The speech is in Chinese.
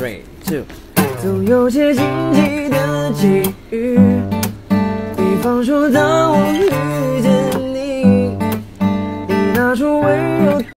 ，3、2，总有些惊奇的际遇，比方说当我。